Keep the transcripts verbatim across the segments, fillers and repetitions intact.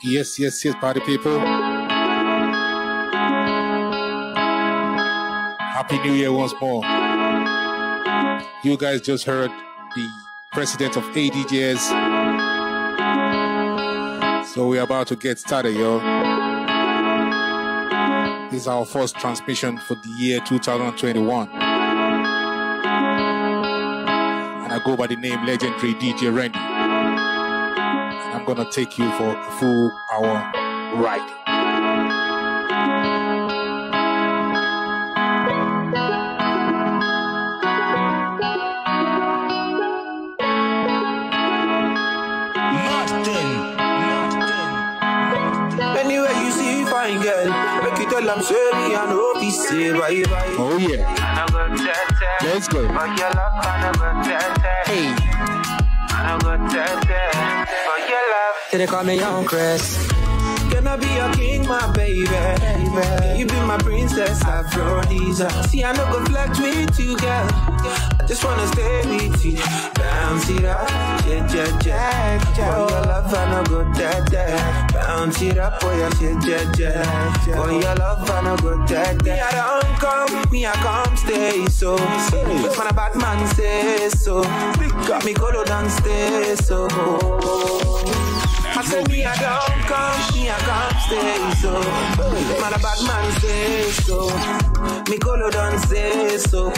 Yes, yes, yes, party people. Happy New Year once more. You guys just heard the president of A D J S. So we're about to get started, yo. This is our first transmission for the year two thousand twenty-one. And I go by the name Legendary D J Randy. And I'm gonna take you for a full hour ride. I'm sorry, I know be say bye bye. Oh yeah. Let's go. Hey. They call me Young Chris. Can I be your king, my baby? Can you be my princess, Aphrodisia? See, I know go flex with you, girl. I just wanna stay with you. Bounce it up, yeah, yeah, yeah. For your love, I know go dead, dead. Bounce it up, for your shit, yeah, yeah. For your love, I know go dead, dead. Me, I don't come, me, I come stay, so. That's when a bad man says so. Got me colo downstairs, so. I said me I don't come, me I come stay so. Man a bad man say so. Me colo don't say so.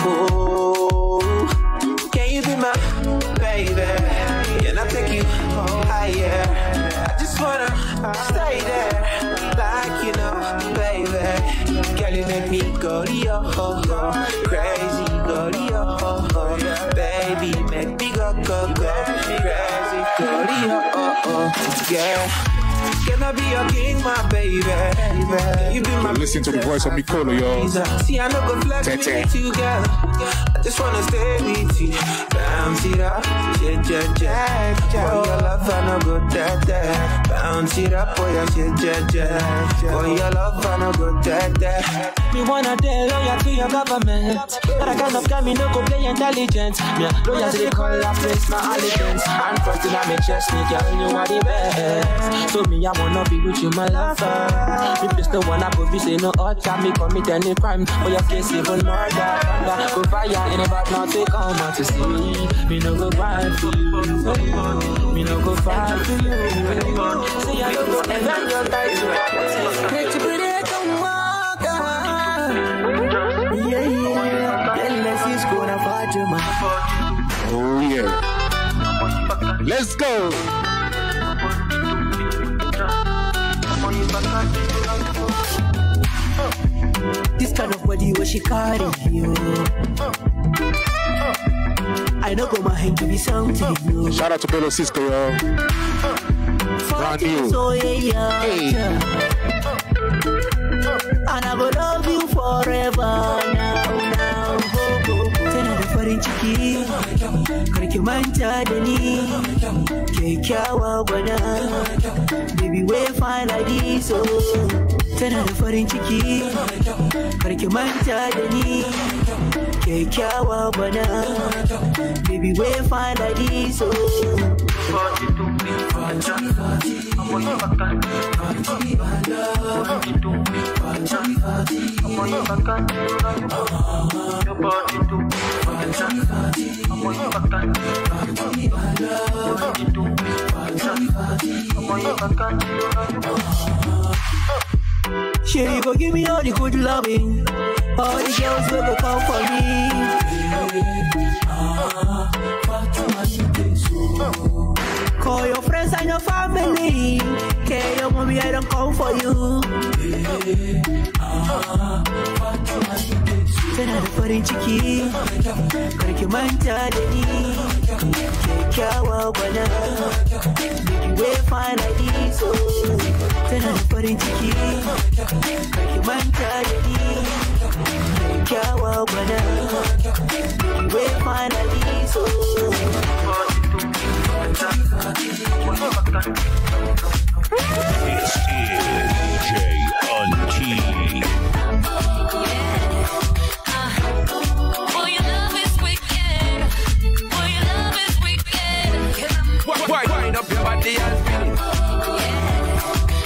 Can you be my baby? Can I take you higher? I just wanna stay there, like you know, baby. Girl you make me go to your ho ho, crazy go to your ho ho, baby make me go go go, crazy go to your ho ho. Yeah, can I be your king, my baby? Can you be my listen to the voice of Mikolo, yo. See, I know go flex with you, girl. I just wanna stay with you. Bounce it up, yeah, yeah, yeah. For your love, I know go dead, dead. Bounce it up, for your shit, yeah, yeah. For your love, I know go dead, dead. Me wanna tell loyal to your government. But I kind of guy me no go play intelligent. Me loyal to the color, place my allegiance. And first in my chest, me girl, you are the best. So me, I wanna be with you, my lover. If it's the one I put, you say no other. Me commit any crime, for your case even murder. Go fire, any bad not to come out to see. Me no go fight for you. Me no go fight for you. Say I don't go and your tight to make you pretty, come walk. Yeah, yeah. Unless it's gonna fight you, man. Oh yeah. Let's go. This kind of body where she carry you. I know go my hand to be something new. Shout out to Bello Cisco, yo. Brand new. So, yeah, hey. And I go love you forever now, now. Tena da farin ciki, karki manta da ni. Kyakkyawa gwana, baby we fine like this, oh. Tana da farin ciki, karki manta da ni. Kyakkyawa gwana, baby we fine like this, oh. Sherry go give me all the good loving. All the girls will go come for me. Call your friends and your family. Care your mommy, I don't come for you. Tana da farin ciki, karki manta da ni. Kyakkyawa gwana, baby we fine like this, oh. Tana da farin ciki, karki manta da ni. Kyakkyawa gwana, baby we fine like this, oh. This is D J Unti. Wind up your body and spin it.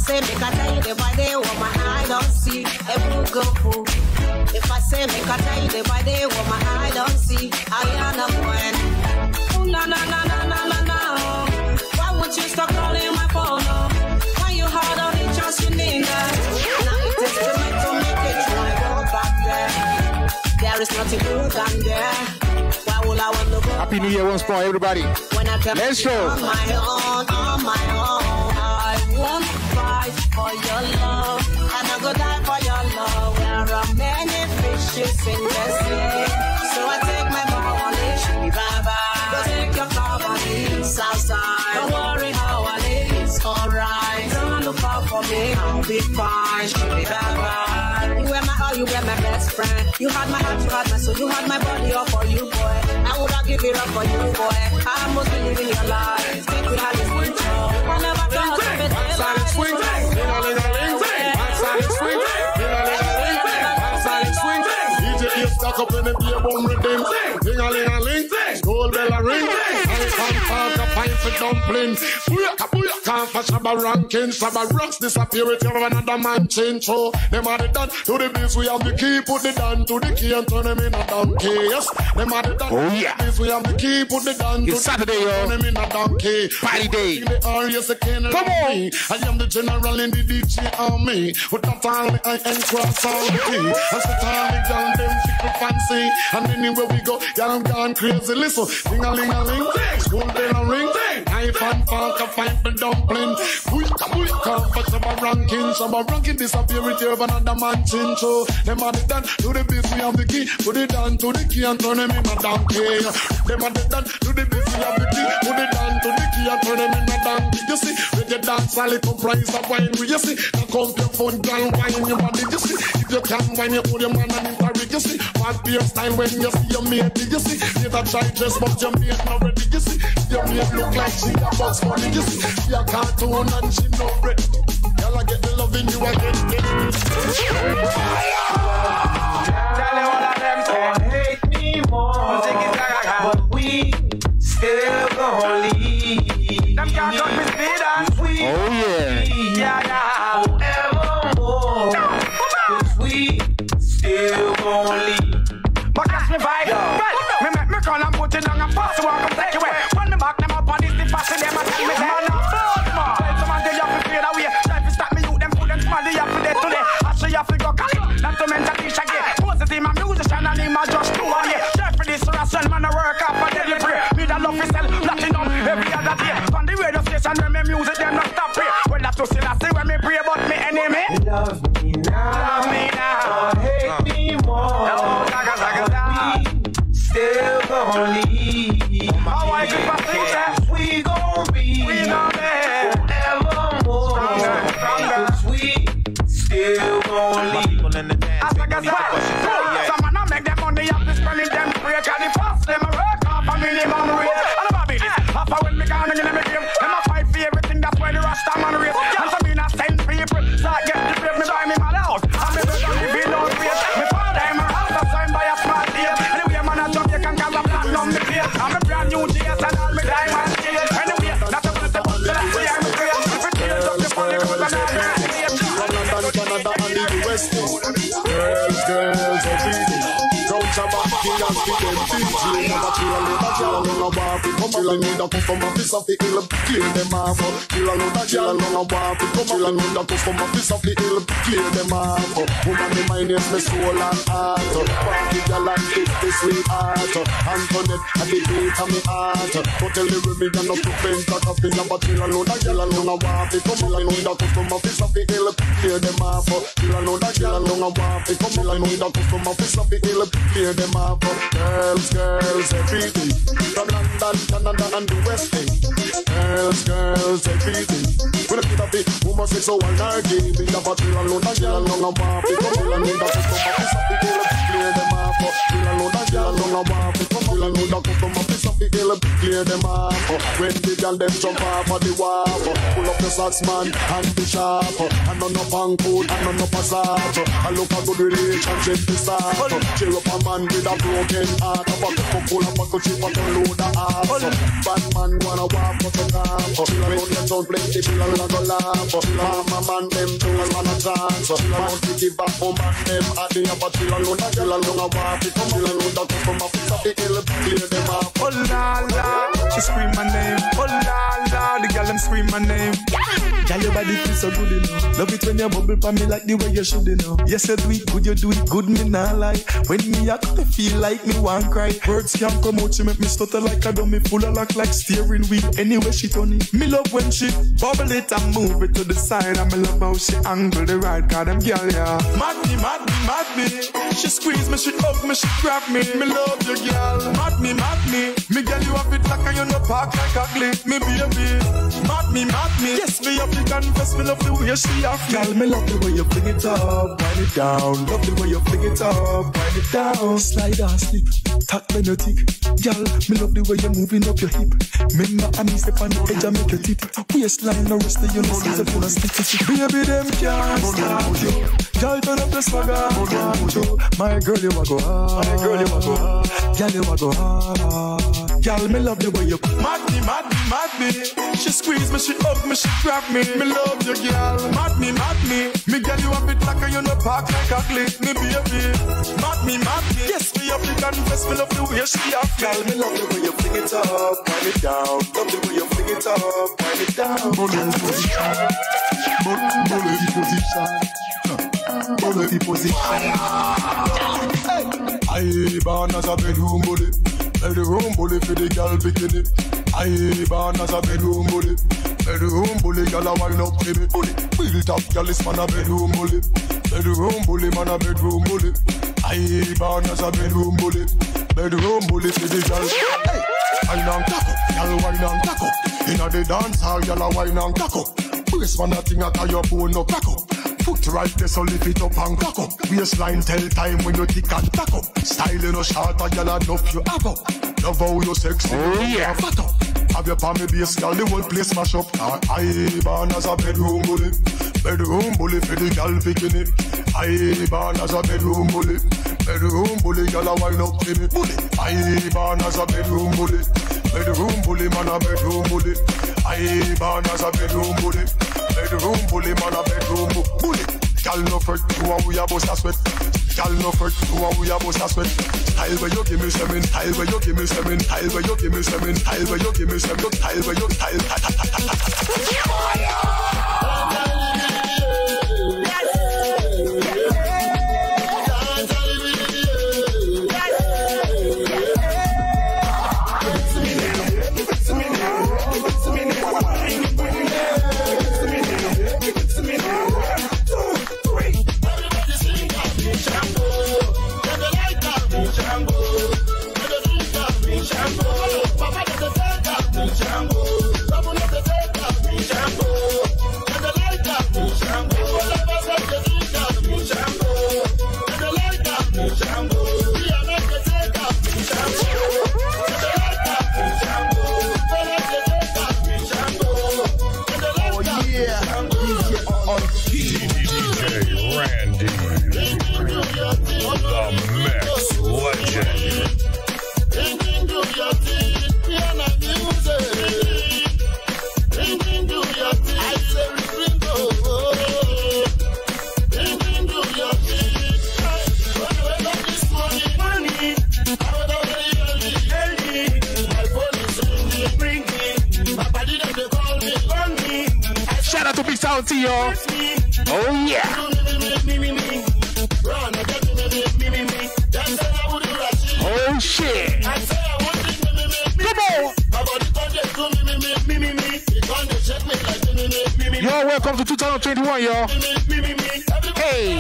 say make I tell you the body what my eye don't see, it will go fool. If I say make I tell you the body what my eye don't see, I am not when. Oh no no no no no no no. Why would you stop calling my phone? No? Why you hard on it just you need that? Now it is too late to make it try go back there. There is nothing good down there. Why would I want to go? Happy New Year once more, everybody. When I come Let's go. On my own, on my own, I won't fight for your love, and I go die for your love. There are many fishes in the sea, so I take my money, bye bye. Go take your car money, Southside. Don't worry how I live, it's alright. Don't look out for me, I'll be fine, bye bye. You were my all, you were my best friend. You had my heart, you had my soul, you had my body all for you, boy. I would have given it up for you, boy. I must be living your life. Take it how it's been true. I never thought of it. One side is swing, ding-a-ling-a-ling, one side is swing, ding-a-ling-a-ling, one side is swing. D J is stuck up in the beer bomb rhythm. Ding-a-ling-a-ling, gold bell a ring. I can't talk a pint for dumpling. Booyaka, booyaka, can't for Shabba ranking. Shabba rocks disappear with you another man change. So them are the done to the biz. We have the key, put the down to the key and turn them in a donkey. Yes, them are the done Oh, to yeah. the biz. We have the key, put the down to It's the Saturday, key, yo. turn them in a donkey. Party day. In the R, yes, I can Come on. me. I am the general in the D J army. With that all I can cross all the key. I sit all the girl, them fickle fancy. And anywhere we go, y'all gone crazy. Listen, ding-a-ling-a-ling, school bell a ring. Knife and fork, a fight for dumpling. Booyaka, booyaka, but Shabba ranking. Shabba ranking disappear with you another man change. So them are the done to the biz, we have the key. Put it down to the key and turn them in a donkey. Them are the done to the biz, we have the key. Put it down to the key and turn them in a donkey. You see, with your dance, all it comprise of wine. You see, now come your phone, girl, wine your body. You see, if you can wine, you put your man and in Paris. You see, what beer style when you see your mate. You see, you that try dress, but your mate not ready. You see, your mate look like she a box money. You see, she a cartoon and she no bread. Girl, I get the loving you again. Tell you all of them don't hate me more, but we still gon' leave. Them can't cut me speed and sweet. Oh, yeah. Yeah, yeah. Forevermore, 'cause we still gon' leave. But catch me vibe. Well, me make me call and put it on a pass, so I can take it away. When me back them up on this, the fashion them and tell me say, man, I'm bored, man. Tell someone they have to fade away. Try to stop me, you them put them small, they have to dead today. I say you have to go call it. Not to mention this again. Positive, I'm musician and him a just two on here. Try for this harassment, man, I work up and then you pray. Me that love is sell platinum every other day. On the radio station when me music, them not stop pray. Well, that's to still I say when me pray about me enemy. Love me now, love me now, hate me more. Oh, zaga, zaga, zaga. We still gon' leave. How I keep a success, we gon' be, we gon' be forevermore. Cause we still gon' leave. As I guess why, some man a make them money up to spending them free. Cause the first them a work off a minimum rate. And about this, after when me gone in the game, them a fight for everything, that's why the Rasta man race. And some me not send people, so I get the brave, me buy me my house. And me brother live in no place. Me father in my house, that's why by a smart deal. Anyway, man a jump, you can call a platinum me face. I'm a brand new G S and all me diamond steel. Anyway, that's a good thing, but that's why I'm a great. If it tears up the funny, it was an iron. Canada and the U S A. Girls, girls, everything. Don't Shabba, King and Speed, D J. Never chill, never chill, no bar. Come chill and need a customer, piece of the ill. Clear them off. Chill and not chill, no bar. Come chill and need a customer, piece of the ill. Clear them off. Woman, the mind is my soul and heart. Party girl and kiss the sweetheart. Antoinette, at the beat of me heart. Go tell the women you're not to paint a coffee. Never chill and not chill, no bar. Come chill and need a customer, piece of the ill. Clear them off. Chill and not chill, no bar. Come chill and need a customer, piece of the ill. Clear them off. Girls, girls, everything. From London, Canada, and the West End. Girls, girls, everything. When I put up it, woman say so and I give it up a chill and not chill, no bar. Come chill and need a customer, piece of the ill. Clear them off. Chill and not chill, no bar. Come chill and need a customer, piece of the ill. Clear clear them off. When the girl them jump off of the wall, pull up the socks man and the sharp. And none up on code and none up a salt. I look a good relationship to start. Cheer up a man with a broken heart. A bucket full of buckle chip and a load of ass. Bad man wanna walk for the car. Chill around them don't play the chill and go laugh. Mama man them don't want a chance. Man to give back home and them at the upper chill alone. Chill alone a walk. Chill alone that come from a piece of the hill. Clear them off. Oh la la, she scream my name. Oh la la, the girl them scream my name. Girl, your body feels so good, you know. Love it when you bubble pa me like the way you should, you know. Yes, you do it good, you do it good, me nah lie. When me I kinda feel like me want cry. Words can't come out, she make me stutter like a dummy. Full of lock like steering wheel. Anyway she turn it. Me love when she bubble it and move it to the side. And me love how she angle the right. Cause them girl, yeah. Mad me, mad me, mad me. She squeeze me, she hug me, she grab me. Me love you, girl. Mad me, mad me. Me girl, you have it like a you no park like ugly. Me baby. Mad me, mad me. Yes, me up the confess. Me love the way she have. Girl, me love the way you fling it up, wind it down. Love the way you fling it up, wind it down. Slide and slip, tack when you tick. Girl, me love the way you're moving up your hip. Remember, I me step on the edge and make your titty. Waistline no rest, you know, see the full of sticky. Baby, them can't stop you. Girl, turn up the swagger. My girl, you a go hard. My girl, you a go hard. Girl, you a go hard. Girl, me love the way you mad me, mad me, mad me. She squeeze me, she hug me, she grab me. Me love you, girl. Mad me, mad me. Me girl, you have it like a you no park like ugly. Me baby. Mad me, mad me. Yes, me up the confess. Me love the way she have. Girl, me love the way you fling it up, wind it down. Love the way you fling it up, wind it down. Bullet position, bullet position, bullet position. I born as a bedroom bully, bedroom bully for the girl bikini. I born as a bedroom bully, bedroom bully girl a wine up to me. Bully, built up girl is man a bedroom bully, bedroom bully man a bedroom bully. I born as a bedroom bully, bedroom bully for the girl. Hey, wine and cock up, girl wine and cock up. Inna the dance hall, girl a wine and cock up. Brace man a thing a tie your bone no crack up. Foot right there so lift it up and cock up. Waistline tell time when you tick and tack up. Style no short a girl enough you have up. Love how you sexy, oh yeah, fat up. Have your palm base, girl the whole place smash up. I born as a bedroom bully, bedroom bully for the girl bikini. I born as a bedroom bully, bedroom bully girl a wine up to me. Bully, I born as a bedroom bully, bedroom bully man a bedroom bully. I born as a bedroom bully, bedroom bully man a bedroom bully. Girl no fret, you a we a bust a sweat. Girl no fret, you a we a bust a sweat. Style where you give me semen, style where you give me semen, style where you give me semen, style where you give me semen, style where you style. Oh yeah. Oh shit. Come on. Yo, welcome to two thousand twenty-one, y'all. Hey.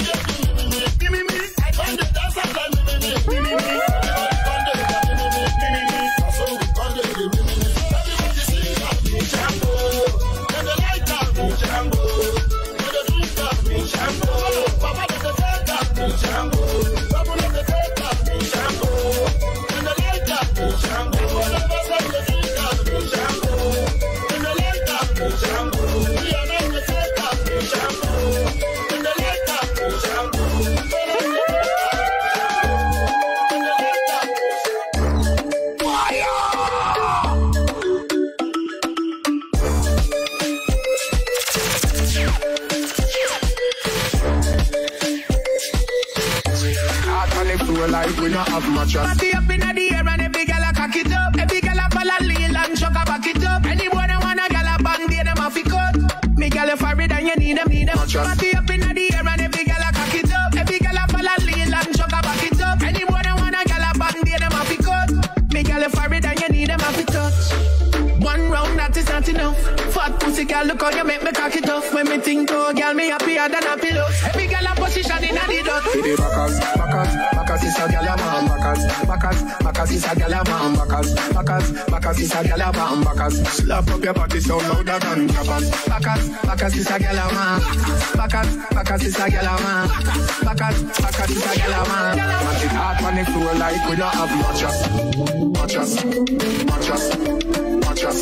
on the floor like we not have mattress. Party up in the air and every girl a cock it up. Every girl a fall a lil and chuck a back it up. Anyone who want a girl a band, they them off it cut. Me girl a for it and you need them, need them. Party up in the air and every girl a cock it up. Every girl a fall a lil and chuck a back it up. Anyone who want a girl a band, they them off it cut. Me girl a for it and you need them off it touch. One round that is not enough. Fat pussy girl, look how you make me cock it off. When me think oh girl, me happier than a pillow. Every girl a position in a the dot. The backers, backers, backers is a girl a man. Backers, backers, backers is a girl a man. Backers, backers, backers is a girl a man. Backers, slap up your body so louder than clappers. Backers, backers is a girl a man. Backers, backers is a girl a man. Backers, backers is a girl a man. Match it hard on the floor like we don't have mattress. Mattress, mattress, mattress.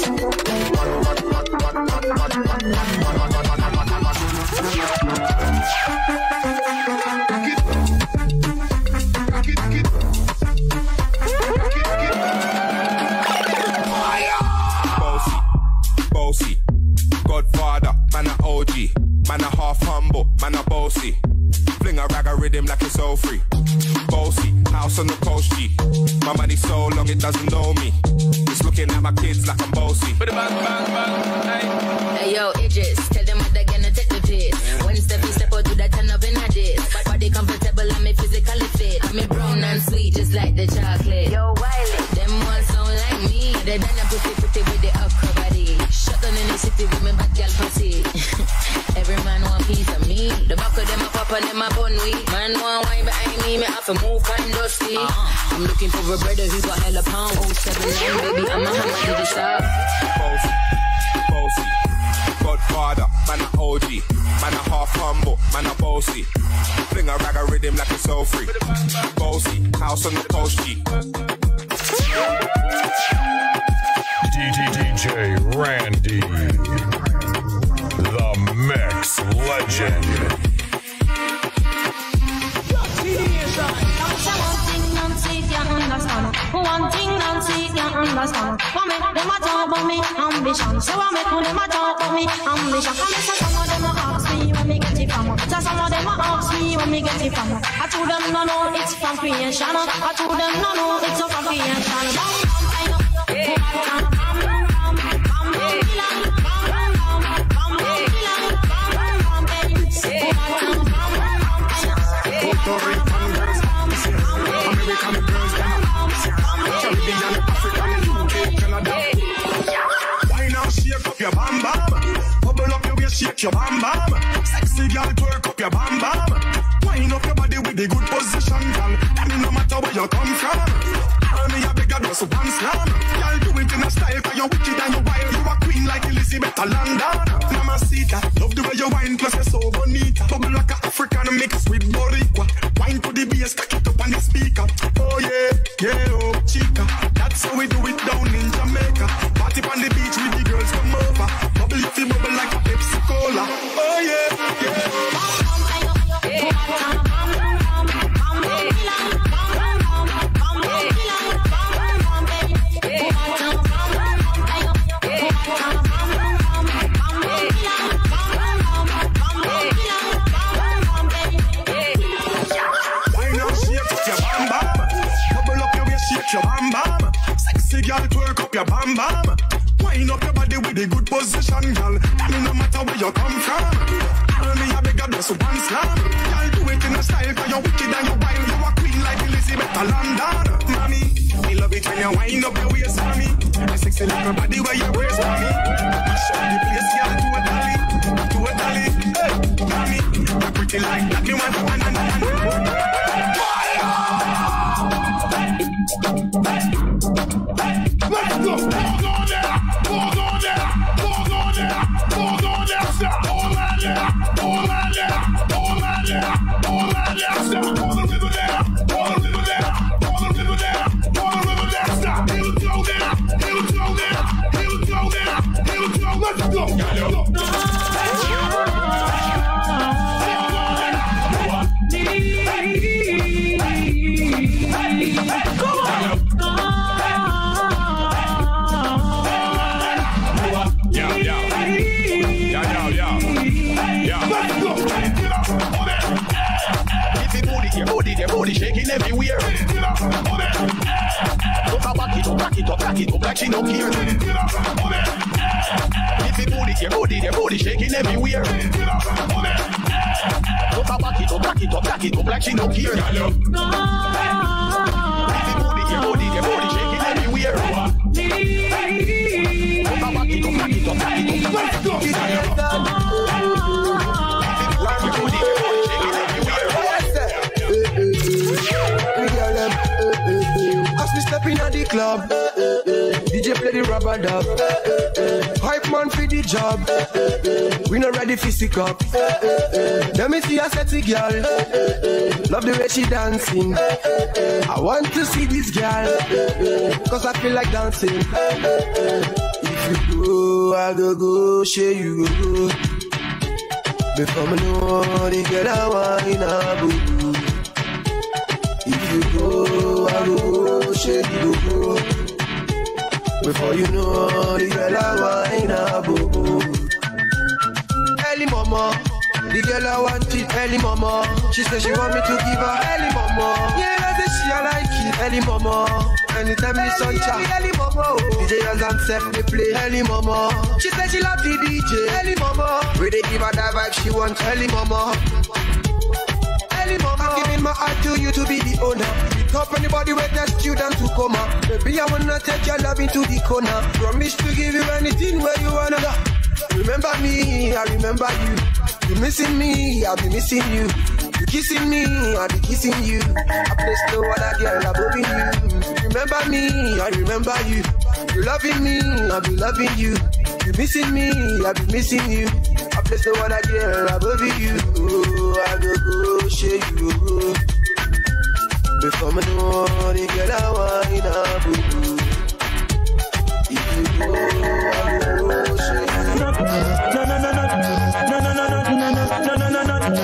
Bossy, Godfather, man a O G, man a half humble, man a bossy. Fling a rag a rhythm like it's all free. Bossy, house on the coast G. My money so long it doesn't know me. It's looking at my kids like I'm bossy. Bang, bang, bang, hey. Hey yo, Idris, tell them what they're gonna take the piss. When step you step out to that turn up in a diss. Body comfortable and me physically fit. I'm me brown and sweet just like the chocolate. Yo, Wiley, them ones sound like me. They done a pretty pretty with the upper body. Shut down in the city with me bad girl pussy. Every man want piece of me. The back of them a pop and them a bun weed. Man want wine behind me, me have to move and dusty. Uh-huh. I'm looking for a brother who's got hella pound. Oh seven nine, baby, I'm a hammer to the shop. Bossy, bossy, Godfather, man a O G, man a half humble, man a bossy. Fling a rag a rhythm like it's all free. Bossy, house on the coast G. D J Randy, the Mix Legend. One thing Nancy can't understand. For me, them a talk about me ambition. So I make them a talk about me ambition. And so some of them a ask me when me get it from. So some of them a ask me when me get it from. I told them no no, it's from creation. I told them no no, it's from creation. American girls, Caribbean, African, U K, Canada. Why now shake up your bam bam? Bubble up your waist, shake your bam bam. Sexy girl, twerk up your bam bam. Wind up your body with the good position, girl. That mean no matter where you come from. Tell me a bigger dress one slam. Girl, do it in a style, cause you're wicked and you're wild. You a queen like Elizabeth London. Mamacita, love the way you wine, plus you're so bonita. Bubble like an African mix with Boricua. Wine to the bass, cock it up on the speaker. Oh yeah, yeah, oh, chica. That's how we do it down in Jamaica. Party on the beach with the girls come over. Bubble if you bubble like a Pepsi Cola. Oh yeah, yeah. Your bam bam, sexy girl, twerk up your bam bam. Wind up your body with a good position, girl. That mean no matter where you come from. Tell me a bigger dress one slam. Girl, do it in a style, cause you're wicked and you're wild. You a queen like Elizabeth London. Mommy, me love it when you wind up your waist, mommy. A sexy little body where you brace, mommy. Show the place, girl, totally, totally. Hey, mommy, you're pretty like that. Me want to one and one. Let's go! Pause on there! Pause on there! Pause on there! Pause on there! Step all out there! All out there! All out there! All out there! Step on the river there! On the river there! On the river there! On the river there! Stop! Heel toe there! Heel toe there! Heel toe there! Heel toe! Let's go! Let's go! shaking everywhere. Put a back it up, back it up, back it up like she no care. If you booty, your booty, your booty shaking everywhere. Put a back it up, back it up, back it up like she no care. If you booty, your booty, your booty shaking everywhere. Put a back it up, back it up, back it up, back it up. Your booty, your booty shaking everywhere. As we step in at the club, D J play the rubber dub. Hype man for the job. We not ready for sick up. Let me see a sexy girl. Love the way she dancing. I want to see this girl, cause I feel like dancing. If you go, I go go, share you go go. Before me know the girl I want a boo. If you go, I go go, share you go go. Before you know the girl I want a boo boo. Early mama, the girl I want it early mama. She said she want me to give her early mama. Yeah, that's she I like it early mama. Anytime the sun shine early mama. D J and themself they play early mama. She said she love the D J early mama. Where they give her that vibe she want early mama. Early mama, I'm giving my heart to you to be the owner. Top anybody with that student to come up. Baby, I wanna take your love into the corner. Promise to give you anything where you wanna go. Remember me, I remember you. You missing me, I'll be missing you. You kissing me, I'll be kissing you. I place no other girl above you. Remember me, I remember you. You loving me, I'll be loving you. You missing me, I'll be missing you. I place no other girl above you. Oh, I go go, share you go. Before me know the girl I want a boo. If you go, I go share you. No, no, no, no, no, no, no, no, no, no, no, no, no, no, no, no,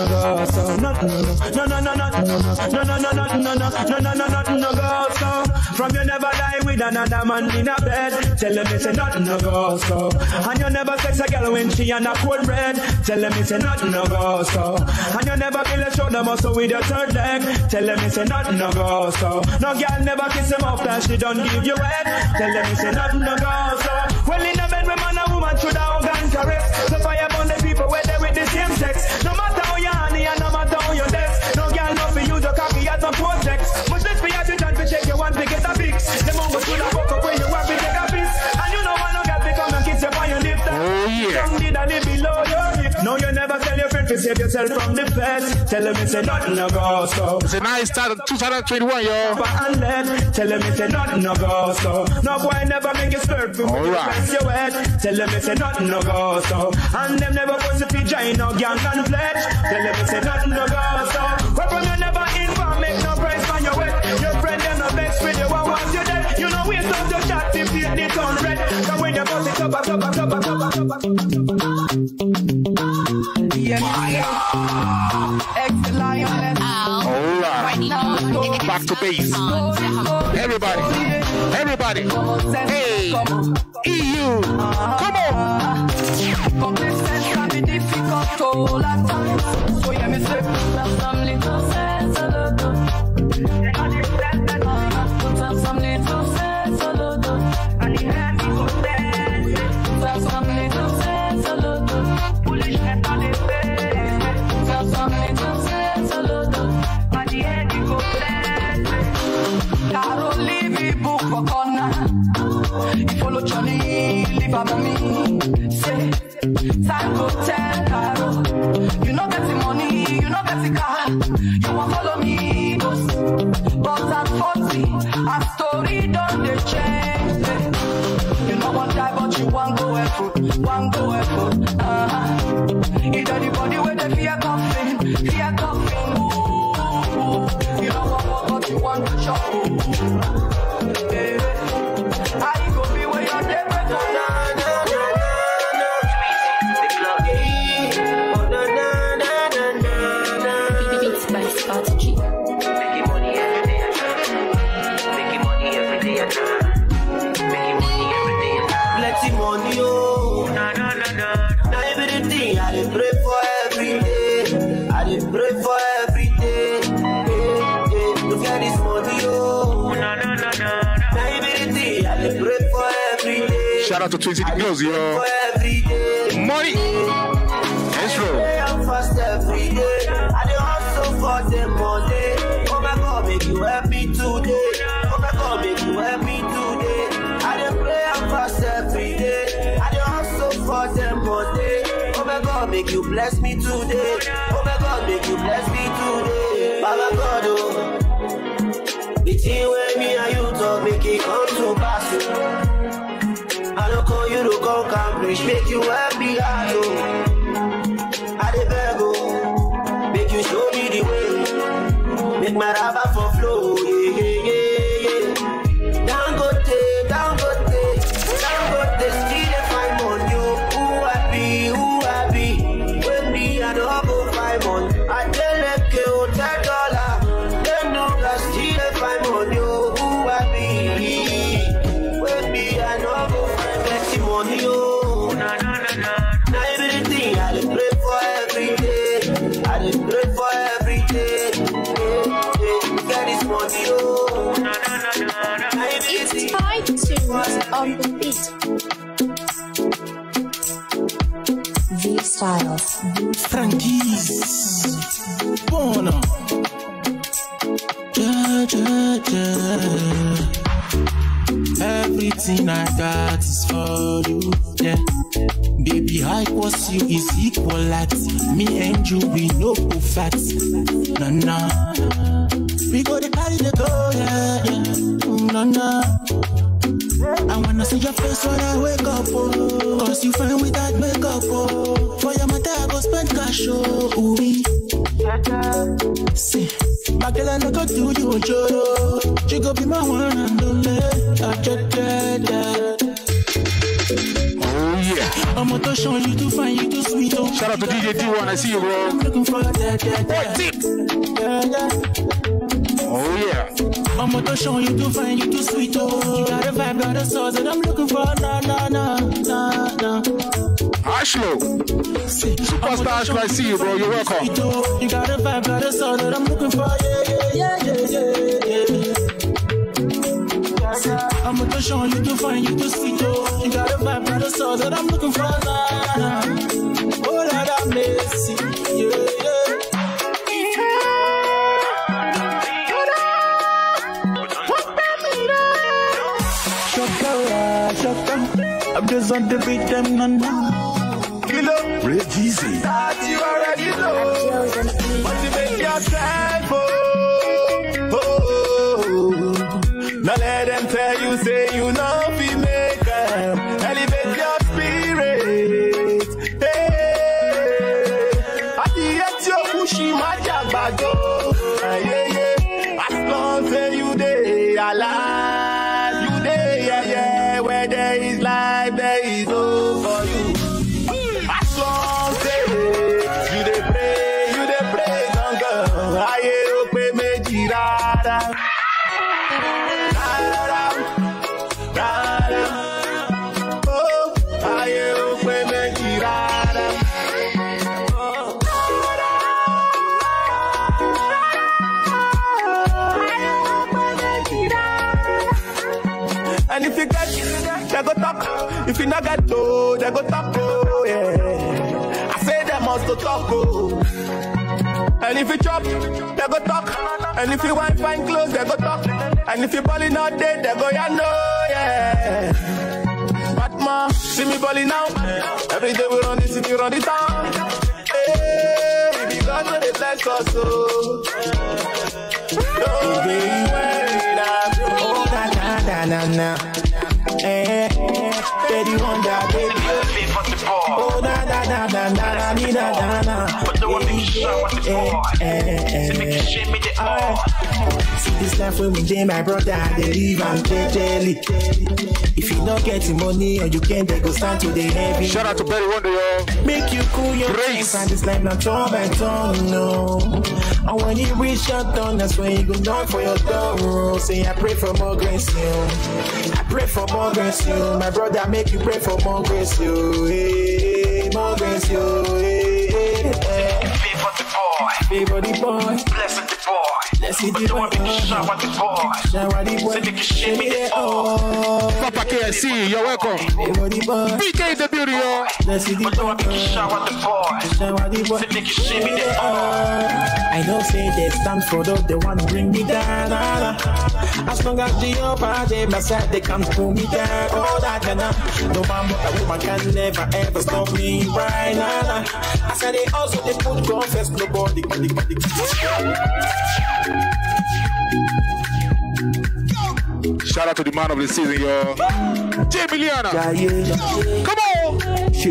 no, no, from you never lie with another man in a bed. Tell them it's a nothing no go so. And you never sex a girl when she on a cold bread. Tell them it's a nothing no go so. And you never kill a shoulder muscle with your third leg. Tell them it's a nothing no go so. No girl never kiss him off that she don't give you head. Tell them it's a nothing no go so. Well in a bed with man and woman should have organ caress. So fire upon the people where they with the same sex. No matter how you honey and no matter how you desk. No girl no for use your cocky as a project. Much less for you to try to check your one to get a fix. The mongo should have woke up when you want to take a piss. And you know one no girl to come and kiss you on your lips. Oh yeah. Tongue did a live below your hip. No you never tell your friend to save yourself from the feds. Tell them it's a nothing no go so. It's a nice start of two thousand twenty-one, yo. And let tell them it's a nothing no go so. No boy never make you slurp from you press your head. Tell them it's a nothing no go so. And them never was to join no gang and pledge. Tell them it's a nothing no go so. But from you never inform, make no price on your way. Your friend them no best with you and once you're dead. You know we stop your shot if you need on red. So when you bust it up, up, up, up, up, up, up, up. Alright, back to base. Everybody, everybody, hey, E U, come on. Complex sense can be difficult all at times. So yeah, me say, some little sense a lot. Some little sense a lot. And the hand is good sense. Some little sense a lot. Foolishness on the face. Some little sense a lot. And the hand is good sense. Carol leave a book for corner. If follow Johnny, leave a mommy. Say, time go tell Carol. You know get the money, you know get the car. You want follow me, boss. But at forty, a story done they change. You know what die, but you want go effort, want go effort. Uh-huh. If anybody with the fear coffin, fear coffin. You know what, but you want to show. I go be where you're there, but nah, nah, nah. Shout out to Twenty Degrees, yo. Money. I'm fast every day. I do hustle for them Monday. Oh my God, make you happy today. Oh my God, make you happy today. I do pray I'm fast every day. I do hustle for them Monday. Oh my God, make you bless me today. Oh my God, make you bless me today. Baba God, oh, between when me and you talk, make it come to pass. I don't call you to come Cambridge, make you happy, I know. I dey beg oh, make you show me the way. Make my rubber for flow, yeah, yeah, yeah, yeah. Dangote, Dangote, Dangote, still dey find money. Who I be, who I be? When me I don't go find money. I tell them que hotel dollar. Them know that still dey find money. Who I be? When me I don't go find plenty money. Oh, na na na na. Now everything I dey pray for every day. I dey pray for every day. Yeah, yeah. Get this money, oh. Na na na na na. It's five tunes on the beat. V Styles. Frankie's. Bono. Ja, ja, ja. Everything I got is for you, yeah. Baby, I was you is equal at me and you, we no go fat. Nah, nah. We go to carry the go, yeah, yeah. Nah, nah. I wanna see your face when I wake up, oh. Cause you find with that makeup, oh. For your matter, I go spend cash, oh. Ooh, see, my girl, I no go do you, Joe. She go be my one and only. Oh yeah. I'm gonna show you to find you too sweet. Oh. Shout out to D J T one, I see you, bro. I'm looking for that, yeah, yeah. Yeah, yeah. Oh yeah. I'm gonna show you to find you too sweet. Oh. You got a vibe, got a source that I'm looking for. Nah, nah, nah, nah, nah. Ashlow. Superstar Ashlow, I see you, bro. You're welcome. You got a vibe, got a source that I'm looking for. Yeah, yeah, yeah, yeah, yeah, yeah. I'm gonna show you to find you to see you. You got a vibe, got a soul that I'm looking for. Oh, Lord, I'm messy. Yeah, yeah. Shut down, shut down. I'm just on the beat, them none. Kilo, Reggie. That you already know. Motivate yourself, oh, oh. Now let them tell you, say you know we make them. Elevate your spirit. Hey, at the end you're pushing my jabado. Yeah, yeah. As long as you day alive, you day, yeah, yeah. Where there is life, there is hope for you. As long as you dey pray, you dey pray, don't go. Aye, ope me girada. And if you get, they go talk. If you not get low, they go talk. Oh, yeah. I say they must go talk. Oh. And if you chop, they go talk. And if you want fine clothes, they go talk. And if you balling out there, they go, yeah, no, yeah. Batman, see me balling now. Every day we run the city, run the town. Hey, because when they bless us, so. Don't be worried, oh, na, na, na, na, na. Eh, baby, wonder, baby. Oh, na, na, na, na, na, na, na, na, na. But the one thing shot with the boy. See me shame me the all. See this life when we day, my brother, they live and they jelly. If you don't get the money or you can't, they go stand to the heavy. Shout out to Berry Wonder, yo. Make you cool your face and this life not turn by turn, no. And when you reach your turn, that's when you go down for your door. Say I pray for more grace, you. I pray for more grace, you. My brother, make you pray for more grace, you. Hey, more grace, you. Hey, hey, hey. Favor the boy. Favor the boy. Bless the boy. Let's see the boy. Shower the boy. Shower the boy. Say shimmy the oh. Papa K S C, you're welcome. B K the beauty, yo. Let's see the boy. Shower the boy. Shower the boy. Say shimmy the oh. I don't say they stand for those they want to bring me down. As long as the upper they my side they can't pull me down. Oh that na no man but a woman can never ever stop me right now. I said they also they put confess nobody body body. Shout out to the man of the season, yo. J Miliana. Come on.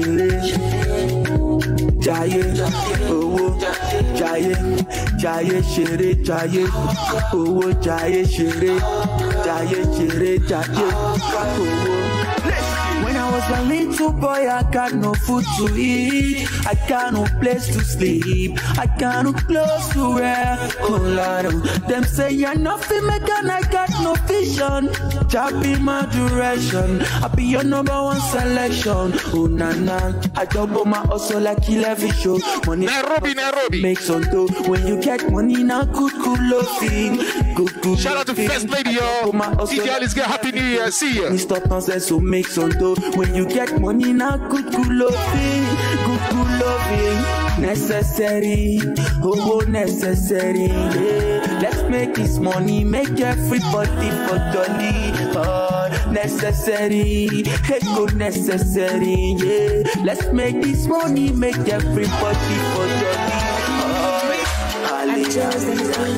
Jaye, oh, Jaye, Jaye, Shere, Jaye, oh, Jaye, Shere, Jaye, Shere, Jaye, oh. When I was a little boy, I got no food to eat. I got no place to sleep. I got no clothes to wear. Oh Lord, them say you're nothing, make and I got no vision. Job in my direction. I be your number one selection. Oh na na, I double my hustle like eleven show. Money Nairobi, Nairobi. Make some dough. When you get money now, good, good loving. Good, good. Shout out to First Lady, yo. D J Alice, get happy New Year. See ya. Me stop nonsense, so make some dough. When you get money now, good, good loving, good, good loving, necessary, oh, necessary, yeah. Let's make this money, make everybody for jolly, oh, necessary, hey, good, necessary, yeah. Let's make this money, make everybody for jolly, oh, I just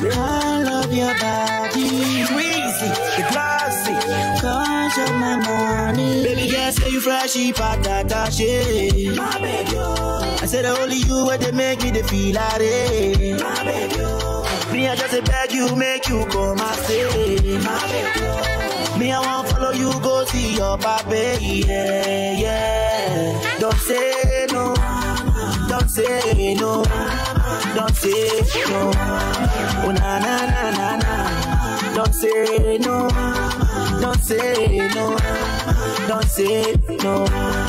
I love your body, crazy, the classy, cause of my money. Baby girl, say you flashy, patata shit. My baby, I said only you where they make me the feel like it. My baby, me I just beg you, make you come and stay. My baby, me I want follow you, go see your baby, yeah, yeah. Don't say no, don't say no. Don't say no, oh na na na na na. Don't say no, don't say no, don't say no.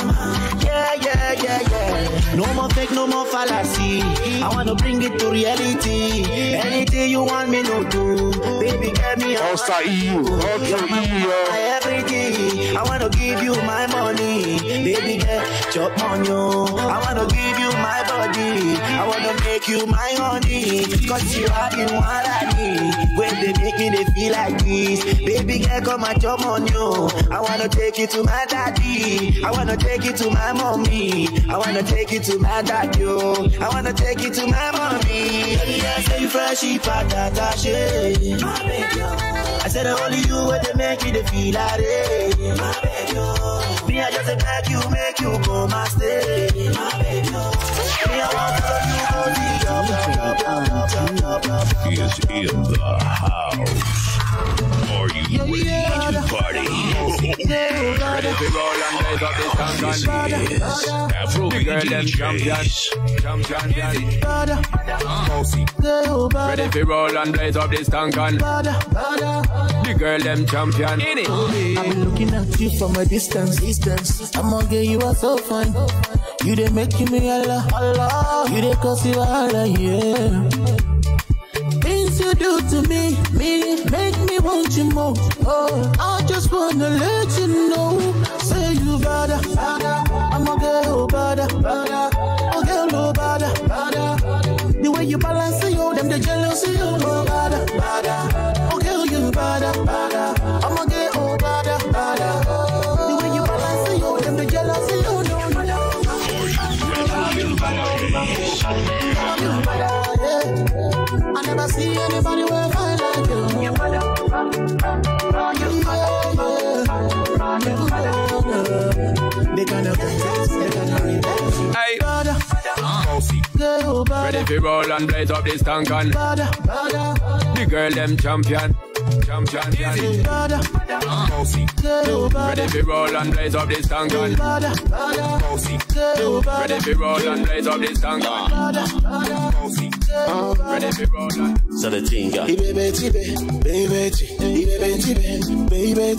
Yeah, yeah, yeah, yeah. No more fake, no more fallacy. I wanna bring it to reality. Anything you want me to do, baby, get me all star E U, all star E U. Everything. I wanna give you my money, baby, get chop money. I wanna give you my body. I wanna make you my honey, cause you are in what I need. When they make me they feel like this, baby girl come and jump on you. I wanna take you to my daddy, I wanna take you to my mommy, I wanna take you to my daddy, I wanna take you to my mommy. Yeah, say you freshy patata shit. I said only you where they make me they feel like it. Me I just beg you, make you come and stay. Me I want He is in the house. Are you ready to party? Ready to roll and blaze up this tank. Afrobeat girl them champion, champion, ready to roll and blaze up this tank. The girl them champion. I've been looking at you from a distance, distance. I'm gonna get you are so fine. You they making me Allah, Allah. You they cause you Allah, yeah. Things you do to me, me make me want you more. Oh, I just wanna let you know. Say you better, I'm a girl, better, a girl, better. The way you balance you, them the jealousy, you know better, oh girl, you better, I'm a girl, better. The way you balance you, them the jealousy, you know. I never see anybody where I like you. They gonna contest, they gonna revenge. Hey, ready to roll and blaze up this tank. The girl them champion, champion, champion. Ready to roll and blaze up this tank. Ready to roll and blaze up this tank. Ready to roll and. So the thing, yeah. Baby, baby, baby, baby, baby,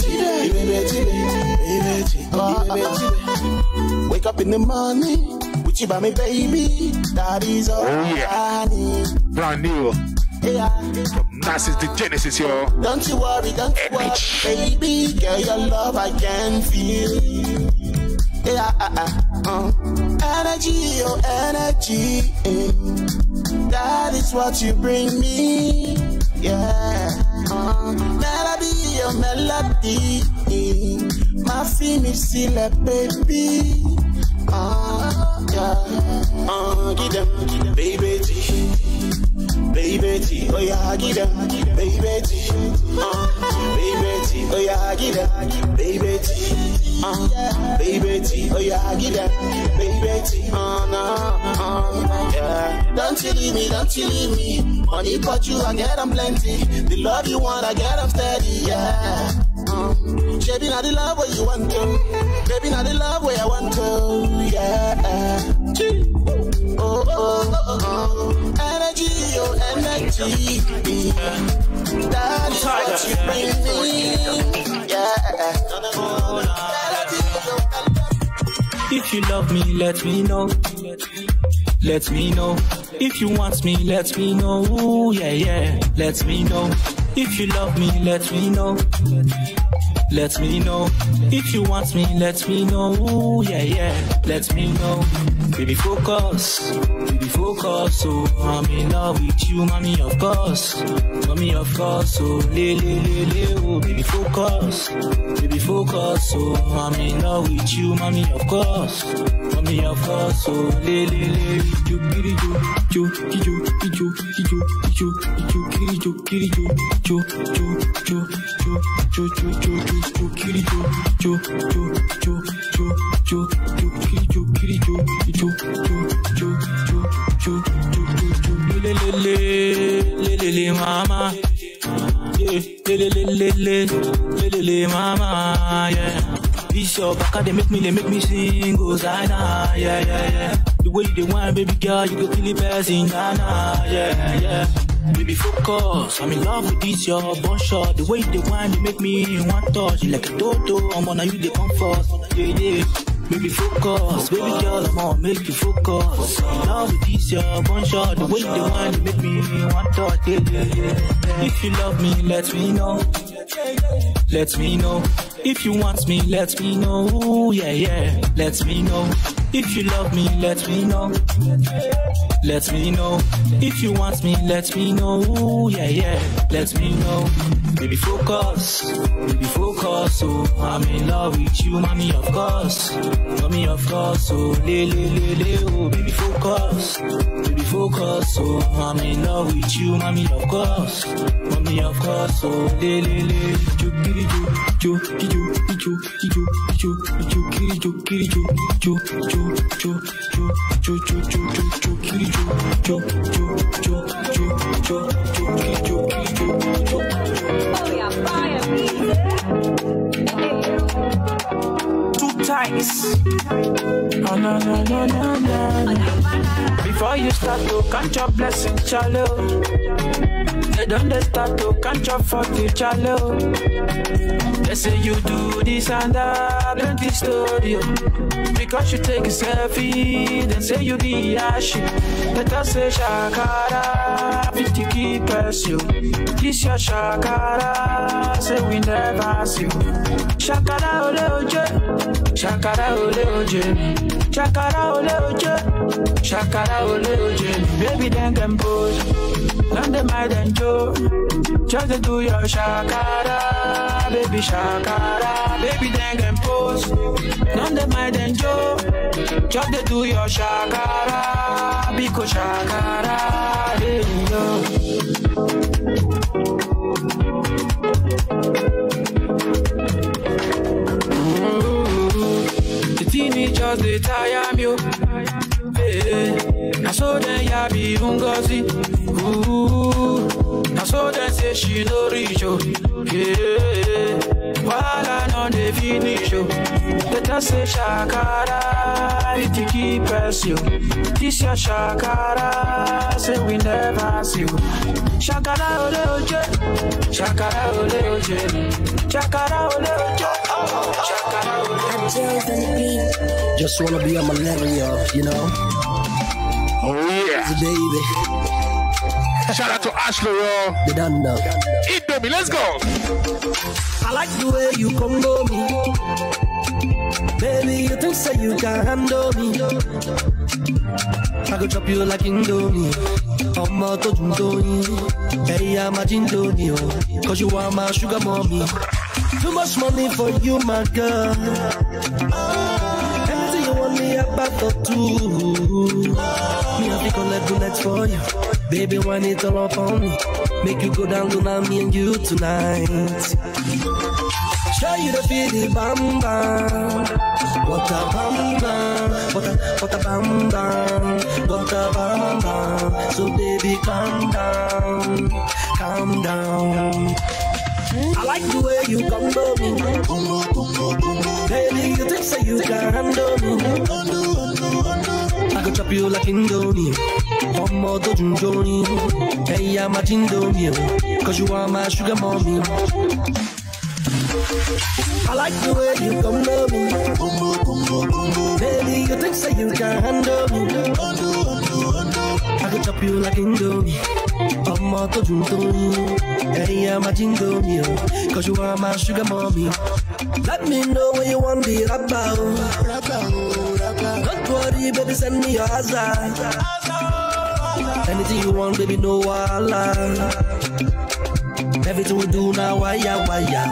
baby, wake up in the morning with you by me, baby. That is all oh, yeah. I need. Brand new. Yeah. That is the genesis, yo. Don't you worry, don't you worry, baby girl, your love I can feel. Yeah, uh, uh, uh. Energy, oh energy, eh. That is what you bring me. Yeah, uh. Melody, oh melody, eh. My finish seal, baby. Uh, yeah, uh, give them, baby G, baby G, oh yeah, give them, baby G, uh, baby G, oh yeah, give them, baby G, uh, baby G, oh yeah, give them, baby G, uh, no, uh, yeah. Don't you leave me, don't you leave me. Money but you, I get them plenty. The love you want, I get them steady, yeah. Um, baby, not the love where you want to. Baby, not the love where I want to. Yeah. Oh, oh, oh, oh. Energy, oh, energy. That is what you bring me. Yeah. If you love me, let me know. Let me know. If you want me, let me know. Ooh, yeah, yeah. Let me know. If you love me, let me know. Let me know. If you want me, let me know. Ooh, yeah, yeah. Let me know. Baby, focus. Baby, focus. Oh, I'm in love with you, mommy, of course. Mommy, of course. Oh, le, le, le, le. Oh, baby, focus. Baby, focus. Oh, I'm in love with you, mommy, of course. Mommy, of course. Oh, le, le, le. You, kitty, you, you, you, you, you, you, you, kitty, you, kitty, you, you, you, you, you, you, you, you, you. Yo, kitty, yo, yo, yo, yo, yo, yo, yo, kitty, yo, kitty, yo, yo, yo, yo, yo, yo, yo, yo, le, le, le, le, le, le, mama, yeah, le, le, le, le, le, le, le, le, mama, yeah. This your back, they make me, they make me sing, oh, Zana, yeah, yeah, yeah. The way you want, baby girl, you go kill the best in Ghana, yeah, yeah. Baby, focus. I'm in love with this, your bun shot. The way you want, you make me want touch. You like a toto, I'm on you, the comfort. Yeah, yeah. Baby, focus. Baby girl, I'm on make you focus. I'm in love with this, your bun shot. The way you want, you make me want touch. Yeah, yeah, yeah. If you love me, let me know. Let me know. If you want me, let me know. Ooh, yeah, yeah. Let me know. If you love me, let me know. Let me know. If you want me, let me know. Ooh, yeah, yeah. Let me know. Baby, focus. Baby, focus. Oh, I'm in love with you, mommy, of course. Mommy, of course. Oh, le, le, le, le. Oh, baby, focus. Baby, focus. Oh, I'm in love with you, mommy, of course. Mommy, of course. Oh, le, le, le. You, kitty, you, you, you, you, you, you, you, you, kitty, you, kitty, you, you, you, you, you, you, you, you, you, kitty, you, you, you, you, you, you, you, kitty, you, you. Oh, yeah, fire, Too tight. No, no, no, no, no, no. Before you start to count your blessings, chalo. They don't they start to count your forty, chalo. They say you do this and that, plenty story. Because you take a selfie, then say you be ashy. Let us say shakara, fifty keep us you. This your shakara, say we never see you. Shakara ole oje, shakara ole oje, shakara ole oje, shakara ole oje. Baby then them pose, none them hide and joke. Just to do your shakara, baby shakara, baby then them pose, none them hide and joke. Just to do your shakara, because shakara, baby yo. The teenagers they tire me, hey. I saw them ya be ungozi, ooh. I saw them say she no reach, oh, yeah. While I know they finish, oh. Let us say shakara, it keep us you. This your shakara, say we never see you. Shakara ole oje, shakara ole oje, shakara ole oje, shakara ole oje. Just wanna be a millennial, you know. Oh yeah, baby. Shout out to Ashley, yo. They don't know. Indomie, let's go. I like the way you combo me. Baby, you think say you can handle me. I could chop you like Indomie. I'm out to Jundoni. Hey, I'm a Jindoni. Cause you are my sugar mommy. Too much money for you, my girl. Anything you want me about for two. Me have to collect bullets for you. Baby, when it all up on me. Make you go down, Luna, me and you tonight. Show you the feeling, bam bam. What a bam bam. What a, what a bam bam. What a bam bam. So baby, calm down. Calm down. I like the way you combo me. Baby, you think say you can handle me. I could chop you like Indomie. One more to Juni. Hey, I'm a Indomie. Cause you are my sugar mommy. I like the way you combo me. Baby, you think say you can handle me. I could chop you like Indomie. One more to Juni. Hey, I'm a Indomie. Cause you are my sugar mommy. Let me know what you want the about. Don't worry, baby, send me your hazard. Anything you want, baby, no wala. Everything we do now, waya, waya.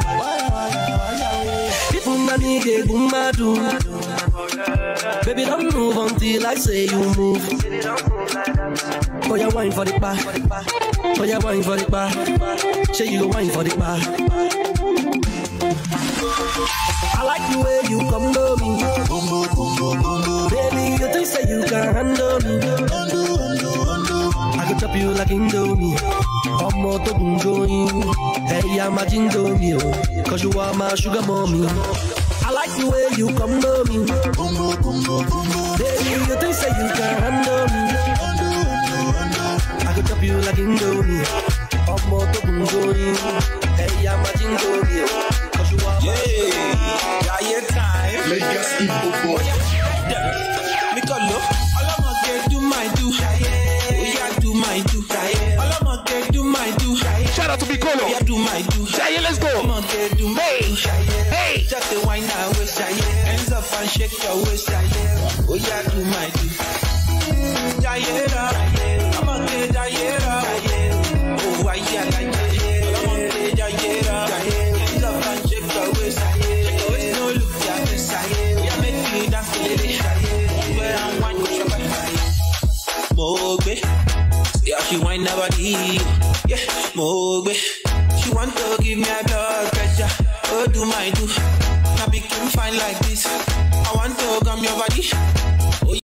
If you need a gumadu, baby, don't move until I say you move. Oh, you're wine for the bar. Oh, you're wine for the bar. Say you wine for the bar. I like the way you combo me. Baby, you think say you can handle me. I could chop you like Indomie. I'm more to Bunjoni. Hey, I'm a Jindomie. Cause you are my sugar mommy. I like the way you combo me. Baby, you think say you can handle me. I could chop you like Indomie. I'm more to Bunjoni. Hey, I'm a Jindomie. Yeah, yeah, time. Make us eat before. Me call up. All I'm gonna get do my do. Oh yeah, do my do. All I'm gonna get do my do. Shout out to Bicolo. Yeah, do my do. Jaye, let's go. I'm gonna get do my do. Hey, just the wine now, waist. Hands up and shake your waist. Oh yeah, do my do. Jaye, I'm gonna get Jaye. Oh why yeah, like Jaye. I'm gonna get Jaye. Mogbe, yeah, she wine her body. Yeah, Mogbe, she want to give me a blood pressure. Oh, do my do, now become fine like this. I want to come your body.